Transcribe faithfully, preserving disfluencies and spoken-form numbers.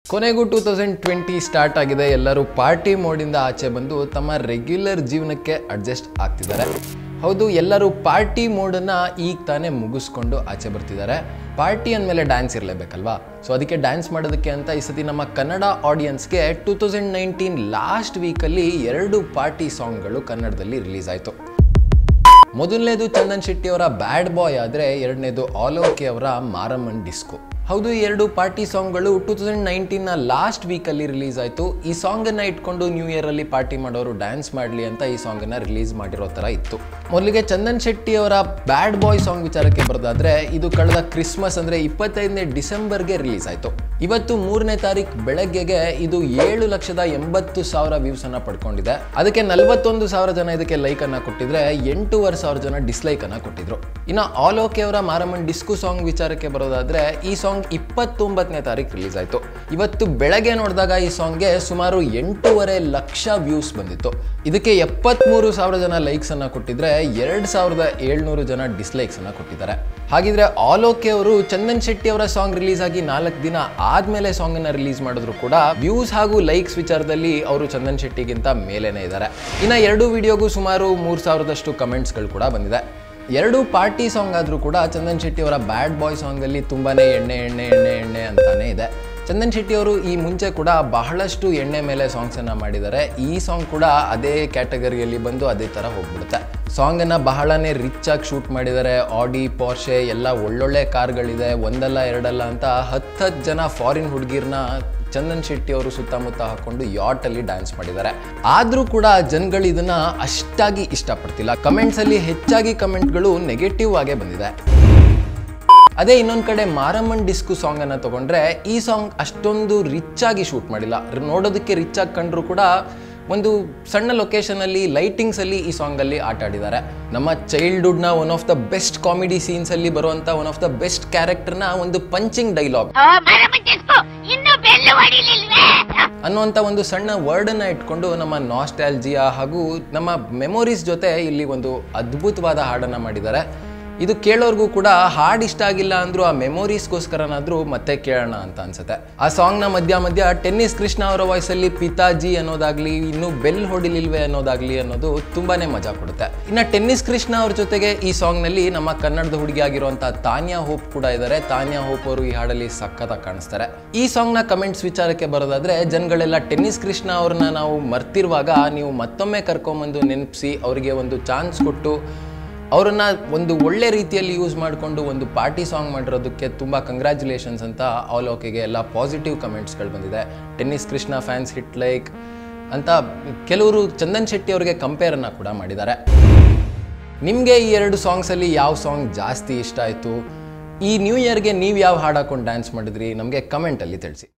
ಕೊನೆಗೂ two thousand twenty start ಆಗಿದೆ. ಎಲ್ಲರೂ ಪಾರ್ಟಿ ಮೋಡಿಂದ ಆಚೆ ಬಂದು ತಮ್ಮ ರೆಗ್ಯುಲರ್ ಜೀವನಕ್ಕೆ ಅಡ್ಜಸ್ಟ್ ಆಗ್ತಿದ್ದಾರೆ. ಹೌದು, ಎಲ್ಲರೂ ಪಾರ್ಟಿ ಮೋಡನ್ನು ಈಗ ತಾನೇ ಮುಗಿಸ್ಕೊಂಡು ಆಚೆ ಬರ್ತಿದ್ದಾರೆ. ಪಾರ್ಟಿ ಅಂದಮೇಲೆ ಡ್ಯಾನ್ಸ್ ಇರಲೇಬೇಕಲ್ವಾ? ಸೊ ಅದಕ್ಕೆ ಡ್ಯಾನ್ಸ್ ಮಾಡೋದಕ್ಕೆ ಅಂತ ಈ ಸತಿ ನಮ್ಮ ಕನ್ನಡ ಆಡಿಯನ್ಸ್ಗೆ ಟೂ ತೌಸಂಡ್ ನೈನ್ಟೀನ್ ಲಾಸ್ಟ್ ವೀಕಲ್ಲಿ ಎರಡು ಪಾರ್ಟಿ ಸಾಂಗ್ಗಳು ಕನ್ನಡದಲ್ಲಿ ರಿಲೀಸ್ ಆಯಿತು. ಮೊದಲನೇದು ಚಂದನ್ ಶೆಟ್ಟಿ ಅವರ ಬ್ಯಾಡ್ ಬಾಯ್ ಆದರೆ ಎರಡನೇದು ಆಲೋಕೆ ಅವರ ಮಾರಮ್ಮನ್ ಡಿಸ್ಕೋ. ಹೌದು, ಈ ಎರಡು ಪಾರ್ಟಿ ಸಾಂಗ್ಗಳು ಟೂ ತೌಸಂಡ್ ನೈನ್ಟೀನ್ನ ಲಾಸ್ಟ್ ವೀಕಲ್ಲಿ ರಿಲೀಸ್ ಆಯಿತು. ಈ ಸಾಂಗನ್ನು ಇಟ್ಕೊಂಡು ನ್ಯೂ ಇಯರಲ್ಲಿ ಪಾರ್ಟಿ ಮಾಡೋರು ಡ್ಯಾನ್ಸ್ ಮಾಡಲಿ ಅಂತ ಈ ಸಾಂಗನ್ನು ರಿಲೀಸ್ ಮಾಡಿರೋ ಥರ ಇತ್ತು. ಮೊದಲಿಗೆ ಚಂದನ್ ಶೆಟ್ಟಿ ಅವರ ಬ್ಯಾಡ್ ಬಾಯ್ ಸಾಂಗ್ ವಿಚಾರಕ್ಕೆ ಬರೋದಾದ್ರೆ, ಇದು ಕಳೆದ ಕ್ರಿಸ್ಮಸ್ ಅಂದರೆ ಇಪ್ಪತ್ತೈದನೇ ಡಿಸೆಂಬರ್ಗೆ ರಿಲೀಸ್ ಆಯಿತು. ಇವತ್ತು ಮೂರನೇ ತಾರೀಕು ಬೆಳಗ್ಗೆಗೆ ಇದು ಏಳು ಲಕ್ಷದ ಎಂಬತ್ತು ಸಾವಿರ ವ್ಯೂಸನ್ನು ಪಡ್ಕೊಂಡಿದೆ. ಅದಕ್ಕೆ ನಲವತ್ತೊಂದು ಸಾವಿರ ಜನ ಇದಕ್ಕೆ ಲೈಕನ್ನು ಕೊಟ್ಟಿದ್ರೆ ಎಂಟೂವರೆ ಸಾವಿರ ಜನ ಡಿಸ್ಲೈಕನ್ನು ಕೊಟ್ಟಿದ್ರು. ಇನ್ನು ಆಲೋಕೆ ಅವರ ಮಾರಮ್ಮನ್ ಡಿಸ್ಕೋ ಸಾಂಗ್ ವಿಚಾರಕ್ಕೆ ಬರೋದಾದ್ರೆ, ಈ ಸಾಂಗ್ ಇಪ್ಪತ್ತೊಂಬತ್ತನೇ ತಾರೀಕು ರಿಲೀಸ್ ಆಯಿತು. ಇವತ್ತು ಬೆಳಗ್ಗೆ ನೋಡಿದಾಗ ಈ ಸಾಂಗ್ಗೆ ಸುಮಾರು ಎಂಟೂವರೆ ಲಕ್ಷ ವ್ಯೂಸ್ ಬಂದಿತ್ತು. ಇದಕ್ಕೆ ಎಪ್ಪತ್ಮೂರು ಸಾವಿರ ಜನ ಲೈಕ್ಸ್ ಅನ್ನ ಕೊಟ್ಟಿದ್ರೆ ಎರಡು ಸಾವಿರದ ಏಳ್ನೂರು ಜನ ಡಿಸ್ಲೈಕ್ಸ್ ಅನ್ನ ಕೊಟ್ಟಿದ್ದಾರೆ. ಹಾಗಿದ್ರೆ ಆಲೋಕೆ ಅವರು ಚಂದನ್ ಶೆಟ್ಟಿ ಅವರ ಸಾಂಗ್ ರಿಲೀಸ್ ಆಗಿ ನಾಲ್ಕು ದಿನ ಆದ್ಮೇಲೆ ಸಾಂಗ್ ಅನ್ನ ರಿಲೀಸ್ ಮಾಡಿದ್ರು ಕೂಡ ವ್ಯೂಸ್ ಹಾಗೂ ಲೈಕ್ಸ್ ವಿಚಾರದಲ್ಲಿ ಅವರು ಚಂದನ್ ಶೆಟ್ಟಿಗಿಂತ ಮೇಲೇನೆ ಇದ್ದಾರೆ. ಇನ್ನು ಎರಡು ವಿಡಿಯೋಗೂ ಸುಮಾರು ಮೂರು ಸಾವಿರದಷ್ಟು ಕಮೆಂಟ್ಸ್ಗಳು ಕೂಡ ಬಂದಿದೆ. ಎರಡು ಪಾರ್ಟಿ ಸಾಂಗ್ ಆದರೂ ಕೂಡ ಚಂದನ್ ಶೆಟ್ಟಿ ಅವರ ಬ್ಯಾಡ್ ಬಾಯ್ ಸಾಂಗಲ್ಲಿ ತುಂಬಾನೇ ಎಣ್ಣೆ ಎಣ್ಣೆ ಎಣ್ಣೆ ಎಣ್ಣೆ ಅಂತಾನೆ ಇದೆ. ಚಂದನ್ ಶೆಟ್ಟಿ ಅವರು ಈ ಮುಂಚೆ ಕೂಡ ಬಹಳಷ್ಟು ಎಣ್ಣೆ ಮೇಲೆ ಸಾಂಗ್ಸನ್ನು ಮಾಡಿದ್ದಾರೆ. ಈ ಸಾಂಗ್ ಕೂಡ ಅದೇ ಕ್ಯಾಟಗರಿಯಲ್ಲಿ ಬಂದು ಅದೇ ಥರ ಹೋಗ್ಬಿಡುತ್ತೆ. ಸಾಂಗನ್ನು ಬಹಳನೇ ರಿಚ್ ಆಗಿ ಶೂಟ್ ಮಾಡಿದ್ದಾರೆ. ಆಡಿ, ಪೋರ್ಷೆ ಎಲ್ಲ ಒಳ್ಳೊಳ್ಳೆ ಕಾರ್ಗಳಿದೆ, ಒಂದಲ್ಲ ಎರಡಲ್ಲ ಅಂತ ಹತ್ತು ಹತ್ತು ಜನ ಫಾರಿನ್ ಹುಡುಗಿರ್ನ ಚಂದನ್ ಶೆಟ್ಟಿ ಅವರು ಸುತ್ತಮುತ್ತ ಹಾಕೊಂಡು ಯಾಟಲ್ಲಿ ಡ್ಯಾನ್ಸ್ ಮಾಡಿದ್ದಾರೆ. ಆದರೂ ಕೂಡ ಜನಗಳು ಇದನ್ನ ಅಷ್ಟಾಗಿ ಇಷ್ಟಪಡ್ತಿಲ್ಲ. ಕಮೆಂಟ್ಸ್ ಅಲ್ಲಿ ಹೆಚ್ಚಾಗಿ ಕಮೆಂಟ್ಗಳು ನೆಗೆಟಿವ್ ಆಗೇ ಬಂದಿದೆ. ಅದೇ ಇನ್ನೊಂದು ಕಡೆ ಮಾರಮ್ಮನ್ ಡಿಸ್ಕೋ ಸಾಂಗ್ ಅನ್ನ ತಗೊಂಡ್ರೆ, ಈ ಸಾಂಗ್ ಅಷ್ಟೊಂದು ರಿಚ್ ಆಗಿ ಶೂಟ್ ಮಾಡಿಲ್ಲ. ನೋಡೋದಕ್ಕೆ ರಿಚ್ ಆಗಿ ಕಂಡ್ರು ಕೂಡ ಒಂದು ಸಣ್ಣ ಲೊಕೇಶನ್ ಅಲ್ಲಿ ಲೈಟಿಂಗ್ಸ್ ಅಲ್ಲಿ ಈ ಸಾಂಗ್ ಅಲ್ಲಿ ಆಟ ಆಡಿದ್ದಾರೆ. ನಮ್ಮ ಚೈಲ್ಡ್ಹುಡ್ ನ one of the best comedy scenes ಅಲ್ಲಿ ಬರುವಂತ one of the best character ನ ಒಂದು ಪಂಚಿಂಗ್ ಡೈಲಾಗ್ ಅನ್ನುವಂತ ಒಂದು ಸಣ್ಣ ವರ್ಡ್ ಅನ್ನ ಇಟ್ಕೊಂಡು ನಮ್ಮ ನಾಸ್ಟಾಲ್ಜಿಯಾ ಹಾಗೂ ನಮ್ಮ ಮೆಮೊರೀಸ್ ಜೊತೆ ಇಲ್ಲಿ ಒಂದು ಅದ್ಭುತವಾದ ಹಾಡನ್ನ ಮಾಡಿದ್ದಾರೆ. ಇದು ಕೇಳೋರ್ಗೂ ಕೂಡ ಹಾಡ್ ಇಷ್ಟ ಆಗಿಲ್ಲ ಅಂದ್ರೂ ಆ ಮೆಮೊರೀಸ್ಗೋಸ್ಕರನಾದ್ರೂ ಮತ್ತೆ ಕೇಳೋಣ ಅಂತ ಅನ್ಸುತ್ತೆ. ಆ ಸಾಂಗ್ ನ ಮಧ್ಯ ಮಧ್ಯ ಟೆನ್ನಿಸ್ ಕೃಷ್ಣ ಅವರ ವಾಯ್ಸ್ ಅಲ್ಲಿ ಪಿತಾಜಿ ಅನ್ನೋದಾಗ್ಲಿ, ಇನ್ನು ಬೆಲ್ ಹೊಡಿಲಿಲ್ವೇ ಅನ್ನೋದಾಗ್ಲಿ ಅನ್ನೋದು ತುಂಬಾನೇ ಮಜಾ ಕೊಡುತ್ತೆ. ಇನ್ನು ಟೆನ್ನಿಸ್ ಕೃಷ್ಣ ಅವ್ರ ಜೊತೆಗೆ ಈ ಸಾಂಗ್ ನಲ್ಲಿ ನಮ್ಮ ಕನ್ನಡದ ಹುಡುಗಿ ಆಗಿರುವಂತಹ ತಾನ್ಯಾ ಹೋಪ್ ಕೂಡ ಇದ್ದಾರೆ. ತಾನ್ಯಾ ಹೋಪ್ ಅವರು ಈ ಹಾಡಲ್ಲಿ ಸಖತ್ತಾಗಿ ಕಾಣಿಸ್ತಾರೆ. ಈ ಸಾಂಗ್ ನ ಕಮೆಂಟ್ಸ್ ವಿಚಾರಕ್ಕೆ ಬರೋದಾದ್ರೆ, ಜನಗಳೆಲ್ಲ ಟೆನ್ನಿಸ್ ಕೃಷ್ಣ ಅವ್ರನ್ನ ನಾವು ಮರ್ತಿರುವಾಗ ನೀವು ಮತ್ತೊಮ್ಮೆ ಕರ್ಕೊಂಬಂದು ನೆನಪಿಸಿ ಅವರಿಗೆ ಒಂದು ಚಾನ್ಸ್ ಕೊಟ್ಟು ಅವರನ್ನ ಒಂದು ಒಳ್ಳೆ ರೀತಿಯಲ್ಲಿ ಯೂಸ್ ಮಾಡಿಕೊಂಡು ಒಂದು ಪಾರ್ಟಿ ಸಾಂಗ್ ಮಾಡಿರೋದಕ್ಕೆ ತುಂಬ ಕಂಗ್ರ್ಯಾಚುಲೇಷನ್ಸ್ ಅಂತ ಆಲೋಕೆಗೆ ಎಲ್ಲ ಪಾಸಿಟಿವ್ ಕಮೆಂಟ್ಸ್ಗಳು ಬಂದಿದೆ. Tennis Krishna fans hit like ಅಂತ ಕೆಲವರು ಚಂದನ್ ಶೆಟ್ಟಿ ಅವರಿಗೆ ಕಂಪೇರನ್ನು ಕೂಡ ಮಾಡಿದ್ದಾರೆ. ನಿಮಗೆ ಈ ಎರಡು ಸಾಂಗ್ಸಲ್ಲಿ ಯಾವ ಸಾಂಗ್ ಜಾಸ್ತಿ ಇಷ್ಟ ಆಯಿತು? ಈ ನ್ಯೂ ಇಯರ್ಗೆ ನೀವು ಯಾವ ಹಾಡು ಹಾಕೊಂಡು ಡ್ಯಾನ್ಸ್ ಮಾಡಿದ್ರಿ? ನಮಗೆ ಕಮೆಂಟಲ್ಲಿ ತಿಳಿಸಿ.